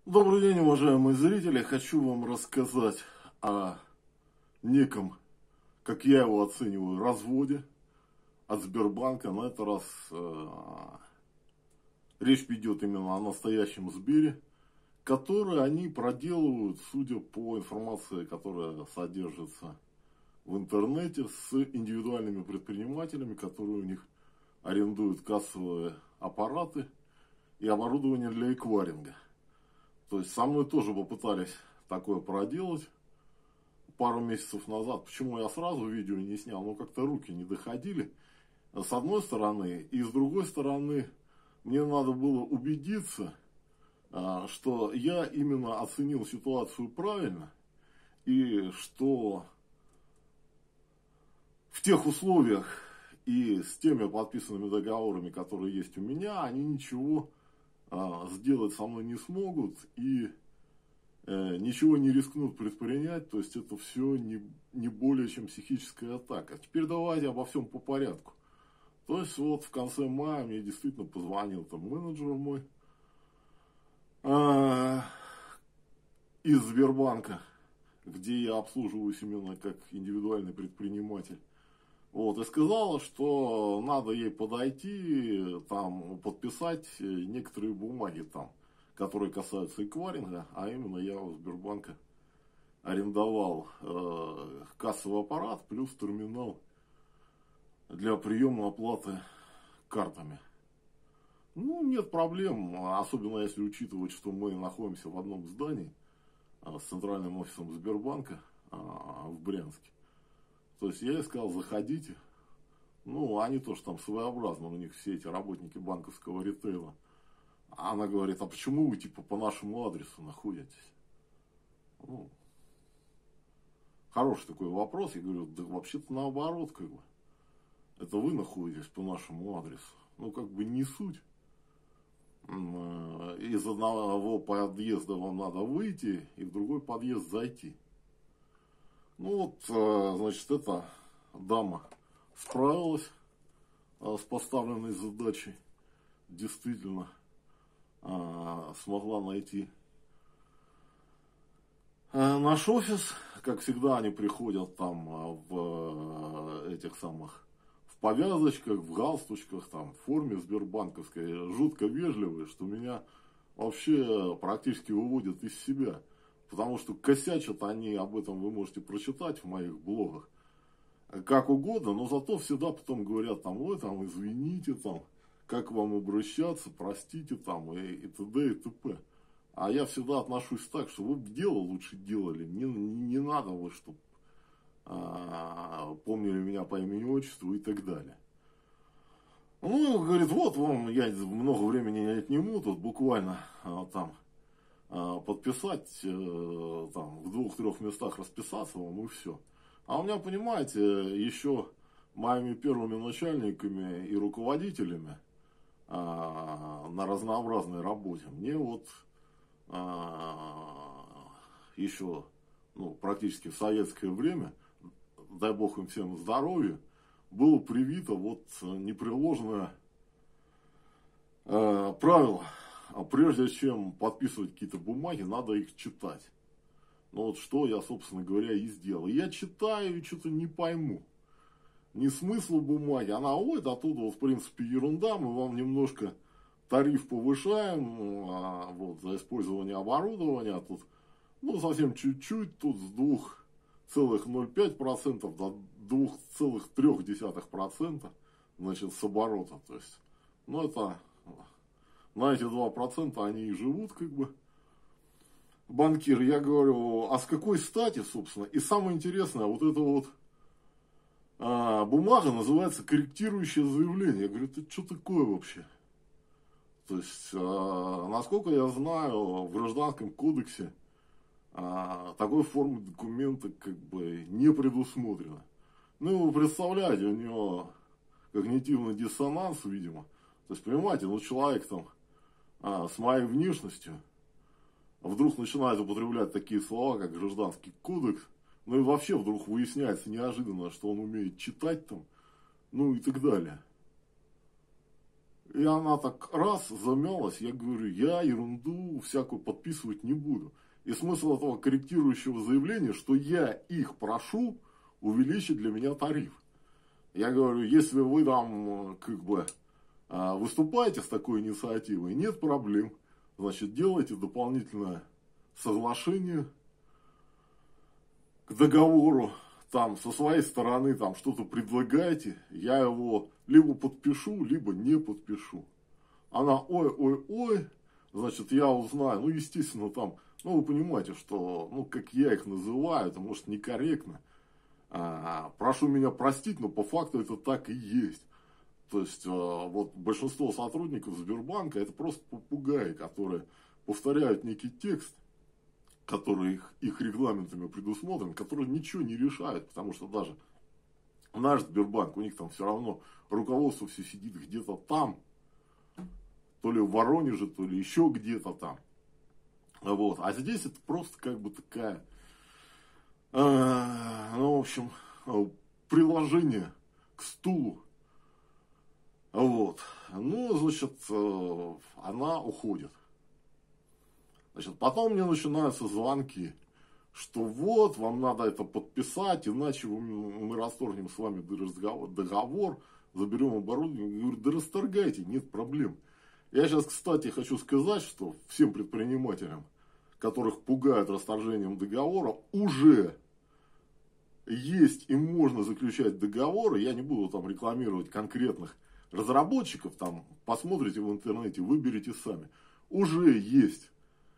Добрый день, уважаемые зрители. Хочу вам рассказать о неком, как я его оцениваю, разводе от Сбербанка. На этот раз речь идет именно о настоящем Сбере, который они проделывают, судя по информации, которая содержится в интернете, с индивидуальными предпринимателями, которые у них арендуют кассовые аппараты и оборудование для эквайринга. То есть со мной тоже попытались такое проделать пару месяцев назад. Почему я сразу видео не снял? Ну, как-то руки не доходили. С одной стороны. И с другой стороны, мне надо было убедиться, что я именно оценил ситуацию правильно. И что в тех условиях и с теми подписанными договорами, которые есть у меня, они ничего сделать со мной не смогут и ничего не рискнут предпринять. То есть это все не более чем психическая атака. Теперь давайте обо всем по порядку. То есть вот в конце мая мне действительно позвонил там менеджер мой из Сбербанка, где я обслуживаюсь именно как индивидуальный предприниматель. Вот, и сказала, что надо ей подойти, там, подписать некоторые бумаги там, которые касаются эквайринга, а именно я у Сбербанка арендовал кассовый аппарат плюс терминал для приема оплаты картами. Ну, нет проблем, особенно если учитывать, что мы находимся в одном здании с центральным офисом Сбербанка в Брянске. То есть я ей сказал, заходите. Ну, они тоже там своеобразно, у них все эти работники банковского ритейла. Она говорит, а почему вы типа по нашему адресу находитесь? Ну, хороший такой вопрос. Я говорю, да вообще-то наоборот, как бы. Это вы находитесь по нашему адресу. Ну, как бы не суть. Из одного подъезда вам надо выйти, и в другой подъезд зайти. Ну вот, значит, эта дама справилась с поставленной задачей. Действительно смогла найти наш офис. Как всегда, они приходят там в этих самых, в повязочках, в галстучках, там, в форме сбербанковской, жутко вежливые, что меня вообще практически выводят из себя. Потому что косячат они, об этом вы можете прочитать в моих блогах, как угодно, но зато всегда потом говорят, там, ой, там, извините, там, как вам обращаться, простите, там, и т.д. и т.п. А я всегда отношусь так, что вы бы дело лучше делали, не надо вы, чтобы помнили меня по имени-отчеству и так далее. Ну, говорит, вот вам, я много времени не отниму, тут буквально там подписать, там, в 2-3 местах расписаться вам и все. А у меня, понимаете, еще моими первыми начальниками и руководителями на разнообразной работе мне вот еще, ну, практически в советское время, дай бог им всем здоровья, было привито вот непреложное правило. Прежде чем подписывать какие-то бумаги, надо их читать. Ну вот что я, собственно говоря, и сделал. Я читаю и что-то не пойму. Ни смысла бумаги. Она, ой, да тут вот в принципе ерунда, мы вам немножко тариф повышаем вот, за использование оборудования. Тут, ну, совсем чуть-чуть, тут с 2,05% до 2,3%, значит, с оборота. То есть, ну, это... На эти 2% они и живут, как бы, банкиры. Я говорю, а с какой стати, собственно? И самое интересное, вот эта вот бумага называется корректирующее заявление. Я говорю, это что такое вообще? То есть, насколько я знаю, в Гражданском кодексе такой формы документа как бы не предусмотрено. Ну, вы представляете, у него когнитивный диссонанс, видимо. То есть, понимаете, ну, человек там с моей внешностью вдруг начинает употреблять такие слова, как Гражданский кодекс, ну и вообще вдруг выясняется неожиданно, что он умеет читать там, ну и так далее. И она так раз замялась, я говорю, я ерунду всякую подписывать не буду. И смысл этого корректирующего заявления, что я их прошу увеличить для меня тариф. Я говорю, если вы там как бы выступаете с такой инициативой, нет проблем. Значит, делайте дополнительное соглашение к договору, там со своей стороны там что-то предлагаете, я его либо подпишу, либо не подпишу. Она, ой, значит, я узнаю, ну, естественно, там, ну, вы понимаете, что, ну, как я их называю, это, может, некорректно. Прошу меня простить, но по факту это так и есть. То есть, вот большинство сотрудников Сбербанка это просто попугаи, которые повторяют некий текст, который их регламентами предусмотрен, который ничего не решает, потому что даже наш Сбербанк, у них там все равно руководство все сидит где-то там, то ли в Воронеже, то ли еще где-то там. Вот. А здесь это просто как бы такая, ну, в общем, приложение к стулу. Вот. Ну, значит, она уходит. Значит, потом мне начинаются звонки, что вот, вам надо это подписать, иначе мы расторгнем с вами договор, заберем оборудование. Я говорю, да расторгайте, нет проблем. Я сейчас, кстати, хочу сказать, что всем предпринимателям, которых пугают расторжением договора, уже есть и можно заключать договоры. Я не буду там рекламировать конкретных разработчиков, там посмотрите в интернете, выберите сами. Уже есть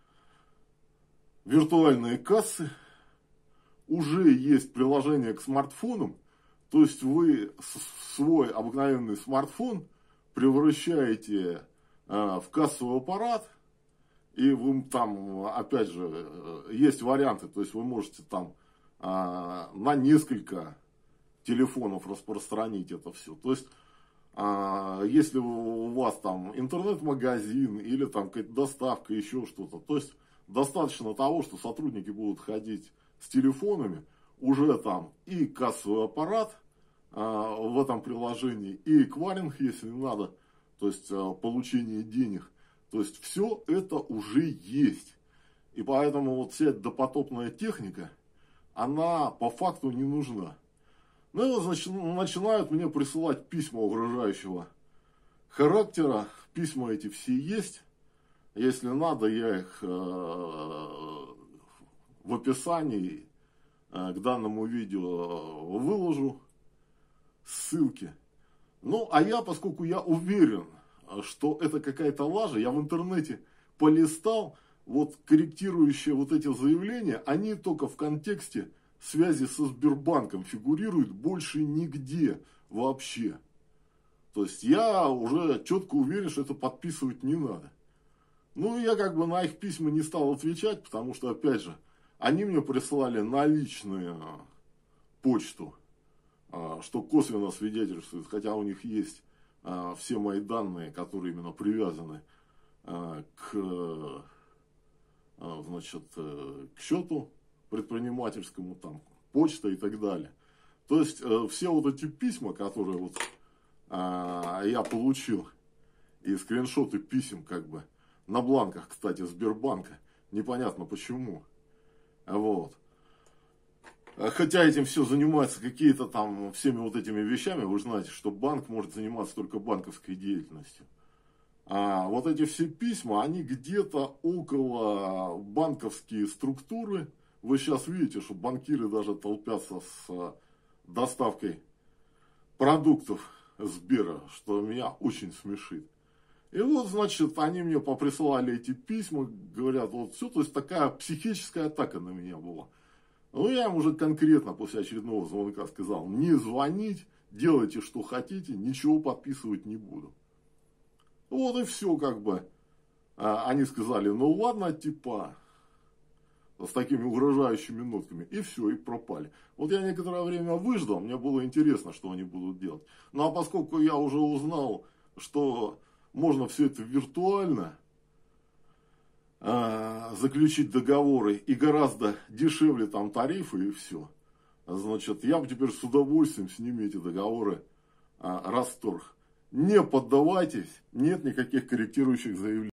виртуальные кассы, уже есть приложение к смартфонам, то есть вы свой обыкновенный смартфон превращаете в кассовый аппарат, и вы там, опять же, есть варианты, то есть вы можете там на несколько телефонов распространить это все. То есть, если у вас там интернет-магазин или там какая-то доставка, еще что-то, то есть достаточно того, что сотрудники будут ходить с телефонами, уже там и кассовый аппарат в этом приложении, и эквайринг, если надо, то есть получение денег. То есть все это уже есть. И поэтому вот вся эта допотопная техника, она по факту не нужна. Ну и вот, значит, начинают мне присылать письма угрожающего характера. Письма эти все есть. Если надо, я их в описании к данному видео выложу. Ссылки. Ну, а я, поскольку я уверен, что это какая-то лажа, я в интернете полистал, вот корректирующие вот эти заявления, они только в контексте связи со Сбербанком фигурируют, больше нигде вообще. То есть я уже четко уверен, что это подписывать не надо. Ну, я как бы на их письма не стал отвечать, потому что, опять же, они мне прислали на личную почту, что косвенно свидетельствует, хотя у них есть все мои данные, которые именно привязаны к, значит, к счету предпринимательскому, там, почта и так далее. То есть, все вот эти письма, которые вот я получил, и скриншоты писем, как бы, на бланках, кстати, Сбербанка, непонятно почему, вот. Хотя этим все занимаются какие-то там, всеми вот этими вещами, вы знаете, что банк может заниматься только банковской деятельностью. А вот эти все письма, они где-то около банковские структуры. Вы сейчас видите, что банкиры даже толпятся с доставкой продуктов Сбера, что меня очень смешит. И вот, значит, они мне поприсылали эти письма, говорят, вот все, то есть такая психическая атака на меня была. Ну, я им уже конкретно после очередного звонка сказал, не звонить, делайте, что хотите, ничего подписывать не буду. Вот и все, как бы. Они сказали, ну ладно, типа, с такими угрожающими нотками. И все, и пропали. Вот я некоторое время выждал, мне было интересно, что они будут делать. Ну, а поскольку я уже узнал, что можно все это виртуально заключить договоры и гораздо дешевле там тарифы и все. Значит, я бы теперь с удовольствием с ними эти договоры расторг. не поддавайтесь, нет никаких корректирующих заявлений.